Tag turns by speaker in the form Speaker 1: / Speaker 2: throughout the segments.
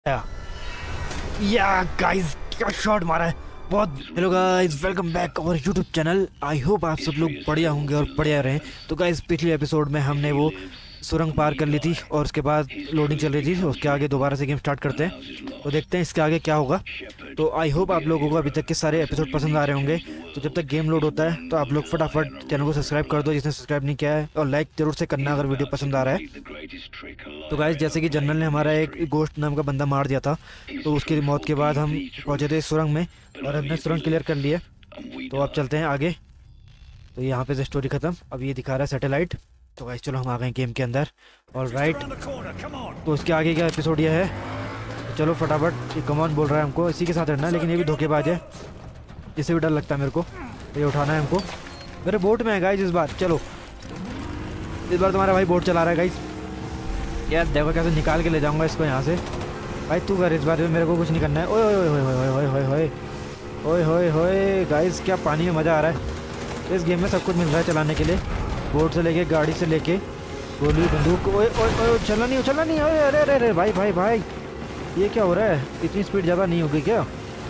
Speaker 1: या गाइस क्या शॉट मारा है बहुत। Hello guys, welcome back our YouTube channel. I hope आप सब लोग बढ़िया होंगे और बढ़िया रहें। तो गाइस पिछले एपिसोड में हमने वो सुरंग पार कर ली थी और उसके बाद लोडिंग चल रही थी। उसके आगे दोबारा से गेम स्टार्ट करते हैं तो देखते हैं इसके आगे क्या होगा। तो आई होप आप लोगों को अभी तक के सारे एपिसोड पसंद आ रहे होंगे। तो जब तक गेम लोड होता है तो आप लोग फटाफट चैनल को सब्सक्राइब कर दो जिसने सब्सक्राइब नहीं किया है, और लाइक जरूर से करना अगर वीडियो पसंद आ रहा है। तो गाइस जैसे कि जनरल ने हमारा एक गोश्त नाम का बंदा मार दिया था, तो उसकी मौत के बाद हम पहुंचे थे सुरंग में और हमने सुरंग क्लियर कर ली है। तो अब चलते हैं आगे। तो यहाँ पे से स्टोरी खत्म। अब ये दिखा रहा है सैटेलाइट। तो गाइस चलो हम आ गए गेम के अंदर। और राइट, तो उसके आगे का एपिसोड ये है। तो चलो फटाफट, ये कमान बोल रहा है हमको इसी के साथ रहना है, लेकिन ये भी धोखेबाज है, इससे भी डर लगता है मेरे को। तो ये उठाना है हमको। मेरे बोट में है गाइस इस बार। चलो इस बार तुम्हारा भाई बोट चला रहा है गाइस। यार देखो कैसे निकाल के ले जाऊंगा इसको यहाँ से। भाई तू कर इस बार, मेरे को कुछ नहीं करना है। ओए ओए ओए ओए ओए ओए ओए ओए ओए ओए गाइस, क्या पानी में मज़ा आ रहा है। इस गेम में सब कुछ मिल रहा है चलाने के लिए, बोट से लेके गाड़ी से लेके गोली बंदूक। ओए ओए ओए चलना नहीं। ओए अरे अरे अरे भाई भाई भाई, ये क्या हो रहा है? इतनी स्पीड ज़्यादा नहीं होगी क्या?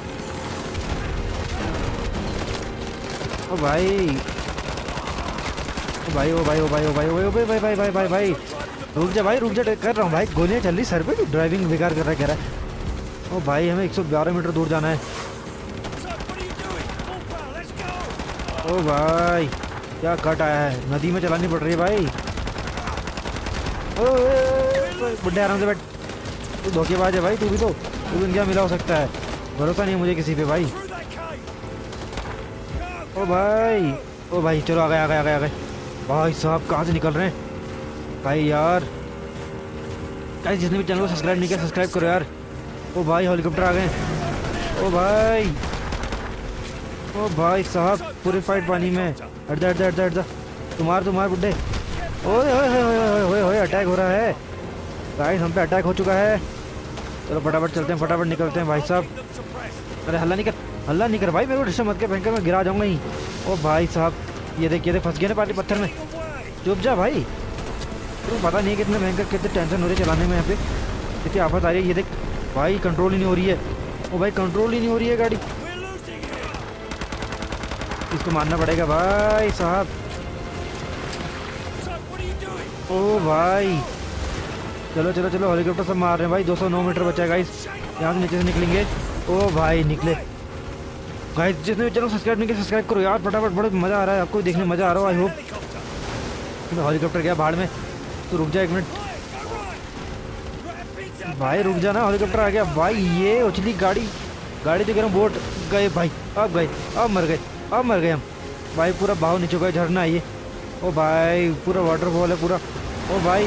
Speaker 1: ओ भाई ओ भाई ओ भाई ओ भाई ओ भाई ओ भाई भाई भाई भाई भाई भाई रुक जा भाई, रुक जा, कर रहा हूँ भाई। गोलियाँ चल रही सर पे, ड्राइविंग बेकार कर रहा है कह रहा है। ओ भाई हमें 112 मीटर दूर जाना है। ओ भाई क्या कट आया है, नदी में चलानी पड़ रही है भाई। ओ बुड्ढे आराम से बैठ, तू धोखेबाज है भाई। तू भी क्या मिला हो सकता है, भरोसा नहीं है मुझे किसी पे भाई। ओ भाई चलो आ गए। भाई साहब कहाँ से निकल रहे हैं भाई यार। गाइस जिसने भी चैनल को सब्सक्राइब नहीं किया सब्सक्राइब करो यार। ओ भाई हेलीकॉप्टर आ गए। ओ भाई साहब पूरी फाइट पानी में। हट जा तुम्हार बुड्ढे। ओए ओए ओए अटैक हो रहा है गाइस, हम पे अटैक हो चुका है। चलो फटाफट चलते हैं, फटाफट निकलते हैं भाई साहब। अरे हल्ला नहीं कर भाई, मेरे को डिस्टर्ब मत कर, भयंकर मैं गिरा जाऊंगा ही। ओ भाई साहब ये देखिए फंस गए ना पानी पत्थर में। चुप जा भाई, तो पता नहीं कितने भयंकर कितने टेंशन हो रही है चलाने में। यहाँ पे कितनी आफत आ रही है, ये देख भाई कंट्रोल ही नहीं हो रही है। ओ भाई कंट्रोल ही नहीं हो रही है गाड़ी, इसको मारना पड़ेगा भाई साहब। ओ भाई चलो हेलीकॉप्टर सब मार रहे हैं भाई। 209 मीटर बचा है गाइस, यहाँ से नीचे से निकलेंगे। ओ भाई निकले गाइस। जिसने भी चलो सब्सक्राइब नहीं किया सब्सक्राइब करो यार फटाफट, बड़ा मज़ा आ रहा है, आपको देखने में मज़ा आ रहा हो आई होप। हेलीकॉप्टर गया भाड़ में, तो रुक जा एक मिनट भाई, रुक जा ना, हेलीकॉप्टर आ गया भाई। ये उछली गाड़ी तो कह रहा हूँ, बोट गए भाई, अब मर गए हम भाई। पूरा बहाव नीचे गए, झरना है ये। ओ भाई पूरा वाटरफॉल है पूरा। ओ भाई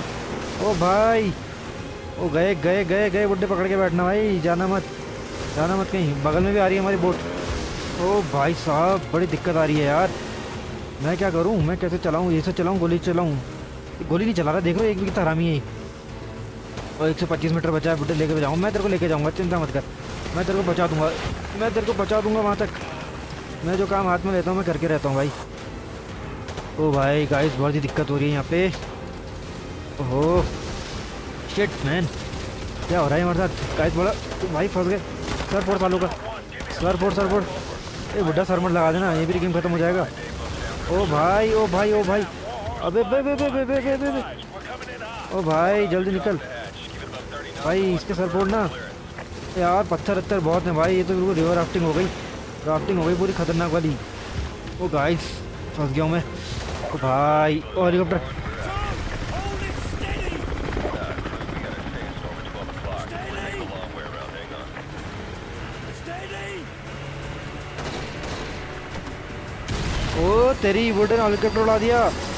Speaker 1: ओ गए बुड्ढे, पकड़ के बैठना भाई, जाना मत कहीं। बगल में भी आ रही है हमारी बोट। ओ भाई साहब बड़ी दिक्कत आ रही है यार, मैं क्या करूं, मैं कैसे चलाऊं, ये से चलाऊं गोली चलाऊं। गोली नहीं चला रहा, देख रहे हो एक भी कितना हरामी है। और 125 मीटर बचा है, बुड्ढे लेके जाऊँ मैं, तेरे को लेके जाऊँगा, चिंता मत कर। मैं तेरे को बचा दूंगा वहाँ तक। मैं जो काम हाथ में लेता हूँ मैं करके रहता हूँ भाई। ओ भाई गाइस बहुत ही दिक्कत हो रही है यहाँ पे। ओहो शिट मैन, क्या हो रहा है हमारे साथ गाइस? बड़ा भाई फंस गए। सर फोड़ सालों का, सर फोड़। ए बुड्ढा सर मत लगा देना, ये भी गेम खत्म हो जाएगा। ओ भाई अबे बे। ओ भाई जल्दी निकल भाई, इसके सर फोड़ना यार। पत्थर बहुत हैं भाई, ये तो बिल्कुल रिवर राफ्टिंग हो गई पूरी खतरनाक वाली। ओ गाइस फंस गया हूँ मैं। ओ भाई ओ हेलीकॉप्टर। ओ तेरी बुड्ढे ने हेलीकॉप्टर उड़ा दिया।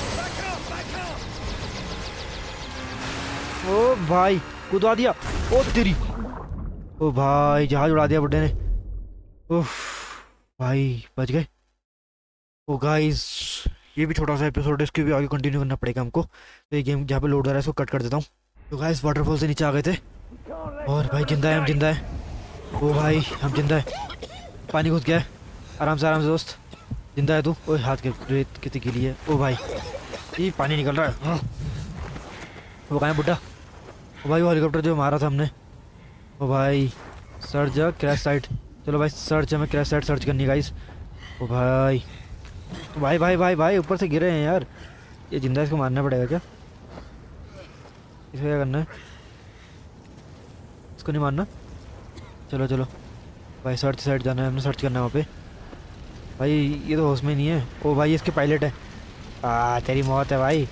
Speaker 1: ओ भाई कूदा दिया। ओ तेरी, ओ भाई जहाज उड़ा दिया बुड्ढे ने। उफ भाई बच गए। ओ गाइस ये भी छोटा सा एपिसोड है, इसके भी आगे कंटिन्यू करना पड़ेगा हमको। तो ये गेम जहाँ पे लोड हो रहा है इसको कट कर देता हूँ। तो गाइस वाटरफॉल से नीचे आ गए थे और भाई जिंदा है, हम जिंदा है। ओ भाई हम जिंदा है, पानी घुस गया है। आराम से दोस्त, जिंदा है तू? ओए हाथ के रेत कितनी गीली है। ओ भाई ये पानी निकल रहा है। वो कहाँ है बुड्ढा? ओ भाई वो हेलीकॉप्टर जो मारा था हमने, ओ भाई सर्च क्रैश साइट। चलो भाई सर्च, हमें क्रैश साइट सर्च करनी है गाइस। ओ भाई भाई भाई भाई भाई ऊपर से गिरे हैं यार। ये जिंदा इसको मारना पड़ेगा क्या? इसको क्या करना है? इसको नहीं मारना। चलो चलो भाई सर्च साइड जाना है, हमने सर्च करना है वहाँ पे। भाई ये तो होश में नहीं है। ओ भाई इसके पायलट है। तेरी मौत है भाई,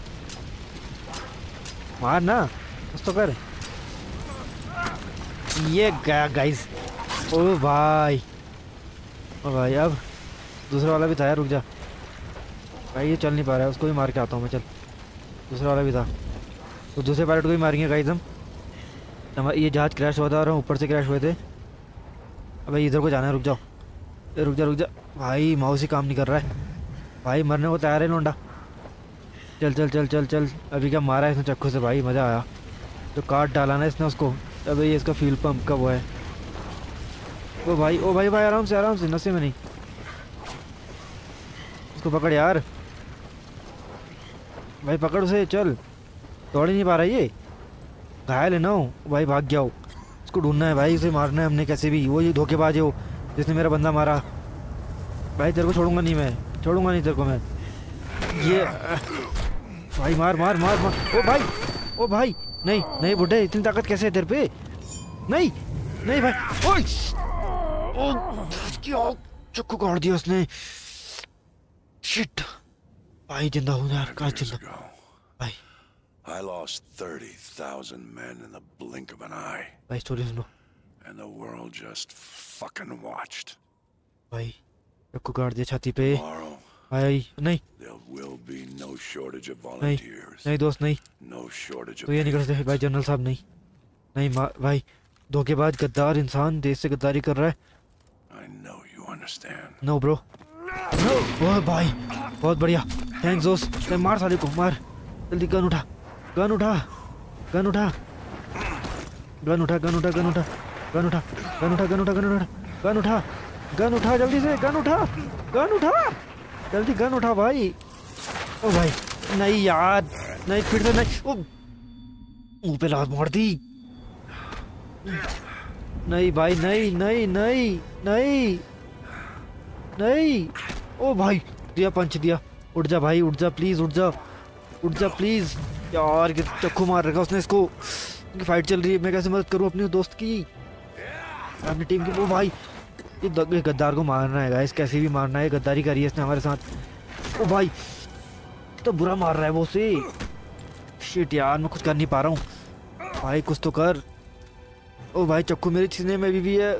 Speaker 1: मार ना कुछ तो कर। ये गया गाइस। ओ भाई अब दूसरा वाला भी था यार, रुक जा भाई, ये चल नहीं पा रहा है, उसको भी मार के आता हूँ मैं। चल दूसरा वाला भी था, तो दूसरे पायलट को भी मारेंगे गाइस हम। ये जहाज क्रैश हुआ था और हम ऊपर से क्रैश हुए थे। अबे इधर को जाना है, रुक जाओ। रुक जा भाई, माउस ही काम नहीं कर रहा है भाई, मरने को तैयार है लोंडा। चल चल चल चल चल। अभी क्या मारा है इसने चक्कू से भाई, मज़ा आया। जो काट डाला ना इसने उसको। अबे ये इसका फ्यूल पंप का वो है। ओ भाई भाई आराम से नशे में नहीं। इसको पकड़ यार भाई, पकड़ उसे। चल दौड़ ही नहीं पा रहा ये, घायल है ना भाई, भाग गया हो। उसको ढूंढना है भाई, उसे मारना है हमने कैसे भी। वो ये धोखेबाज है वो, जिसने मेरा बंदा मारा भाई। तेरे को छोड़ूंगा नहीं मैं, छोड़ूंगा नहीं तेरे को मैं। ये भाई मार मार मार मार। ओ भाई नहीं बुड्ढे, इतनी ताकत कैसे है तेरे पे? नहीं भाई। ओए क्या चक्कू काट दिया उसने। शिट भाई, जिंदा हूँ यार, काश जिंदा भाई।
Speaker 2: I lost 30,000 men in the blink of an eye.
Speaker 1: भाई स्टोरी सुनो।
Speaker 2: And the world just fucking watched.
Speaker 1: भाई चक्कू काट दिया छाती पे
Speaker 2: Tomorrow,
Speaker 1: भाई। नहीं
Speaker 2: there will be no shortage of volunteers.
Speaker 1: नहीं दोस्त नहीं,
Speaker 2: No shortage of
Speaker 1: तो ये नहीं कर सकते भाई जनरल साहब। नहीं भाई, धोखेबाज गद्दार इंसान देश से गद्दारी कर रहा है।
Speaker 2: I know you understand.
Speaker 1: No bro no. Oh भाई बहुत बढ़िया, थैंक्स दोस्त। मार साले को मार, जल्दी गन उठा गन उठा गन उठा गन उठा गन उठा गन उठा गन उठा गन उठा गन उठा गन उठा गन उठा गन उठा जल्दी से, गन उठा जल्दी गन उठा भाई। ओ भाई नहीं यार, नहीं फिर से नहीं। ओ मुंह पे लात मार दी। नहीं भाई नहीं। ओ भाई दिया पंच दिया। उठ जा भाई, उठ जा प्लीज, उठ जा प्लीज यार। चक्कू मार रखा उसने इसको, इनकी फाइट चल रही है। मैं कैसे मदद करूं अपने दोस्त की, अपनी टीम की। वो भाई ये गद्दार को मारना है गाइस, कैसे भी मारना है। गद्दारी करी है इसने हमारे साथ। ओ भाई तो बुरा मार रहा है वो उसे। शिट यार, मैं कुछ कर नहीं पा रहा हूँ भाई, कुछ तो कर। ओ भाई चक्कू मेरे सीने में भी है।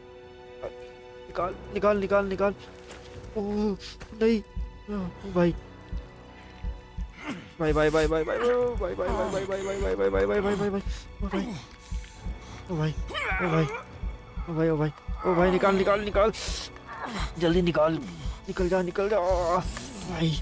Speaker 1: निकाल। ओ नहीं भाई ओ भाई निकाल जल्दी निकाल जा भाई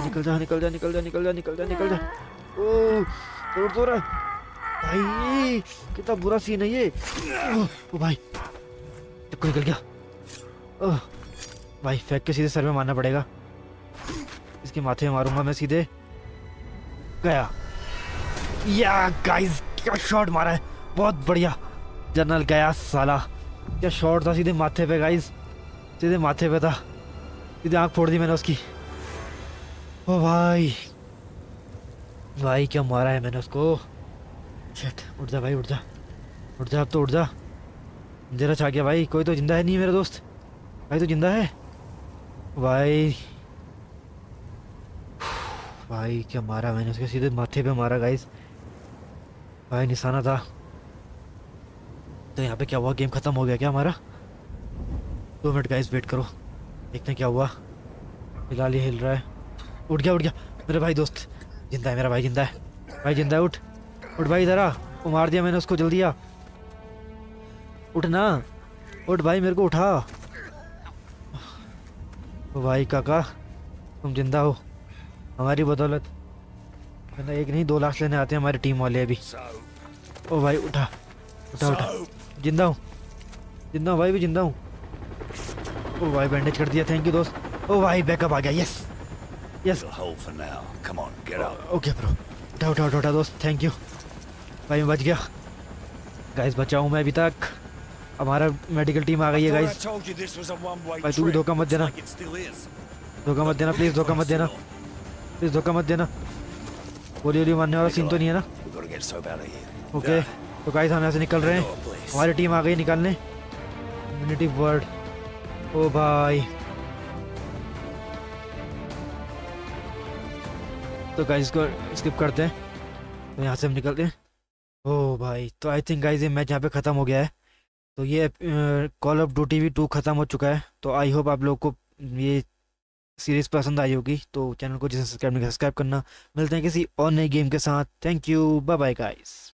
Speaker 1: निकल जा। ओ तोड़ भाई, कितना बुरा सीन है ये। ओ भाई चक्कू निकल गया। ओह भाई फेंक के सीधे सर में मारना पड़ेगा, इसके माथे में मारूंगा मैं सीधे। गया या गाइस, क्या शॉट मारा है, बहुत बढ़िया जनरल। गया साला, क्या शॉट था, सीधे माथे पे गाइस, सीधे माथे पे था, सीधे आंख फोड़ दी मैंने उसकी। ओ भाई क्या मारा है मैंने उसको। शिट, उठ जा भाई, उठ जा अब तो उठ जा। अंधेरा छा गया भाई, कोई तो जिंदा है नहीं मेरा दोस्त। भाई तो जिंदा है भाई क्या मारा मैंने उसके, सीधे माथे पे मारा गाइस भाई, निशाना था। तो यहाँ पे क्या हुआ, गेम खत्म हो गया क्या हमारा? 2 मिनट गाइस वेट करो, देखते हैं क्या हुआ। फिलहाल ये हिल रहा है। उठ गया मेरा भाई दोस्त जिंदा है, मेरा भाई जिंदा है। उठ भाई इधर आ, वो मार दिया मैंने उसको, जल्दी आ, उठ ना, उठ भाई मेरे को उठा। ओ भाई काका तुम जिंदा हो हमारी बदौलत, वरना 1 नहीं 2 लाख लेने आते हैं हमारी टीम वाले अभी। ओ भाई उठा जिंदा हूँ भाई, भी जिंदा हूँ। ओ भाई बैंडेज कर दिया, थैंक यू दोस्त। ओ भाई बैकअप आ गया, यस ओके ब्रो, उठा दोस्त, थैंक यू भाई, मैं बच गया। गाइस बचा हूँ मैं अभी तक। हमारा मेडिकल टीम आ गई है
Speaker 2: Thought I
Speaker 1: guys.
Speaker 2: told you this was a one-way
Speaker 1: भाई तू भी
Speaker 2: trip.
Speaker 1: धोखा मत देना,
Speaker 2: Like it still is.
Speaker 1: धोखा मत देना प्लीज़, धोखा मत देना प्लीज़, धोखा मत देना। गोली वोली मारने वाला सीन तो नहीं है ना?
Speaker 2: We gotta get soap out of here.
Speaker 1: Okay तो गाइस हम यहाँ से निकल रहे हैं। हमारी टीम आ गई निकालने। यूनिटी वर्ड, ओ भाई। तो गाइस इसको स्किप करते हैं, तो यहाँ से हम निकलते हैं। ओ भाई तो आई थिंक गाइस ये मैच यहाँ पे ख़त्म हो गया है। तो ये कॉल ऑफ ड्यूटी भी 2 ख़त्म हो चुका है। तो आई होप आप लोग को ये सीरीज़ पसंद आई होगी। तो चैनल को जिसे सब्सक्राइब नहीं, सब्सक्राइब करना। मिलते हैं किसी और नई गेम के साथ। Thank you, bye bye guys.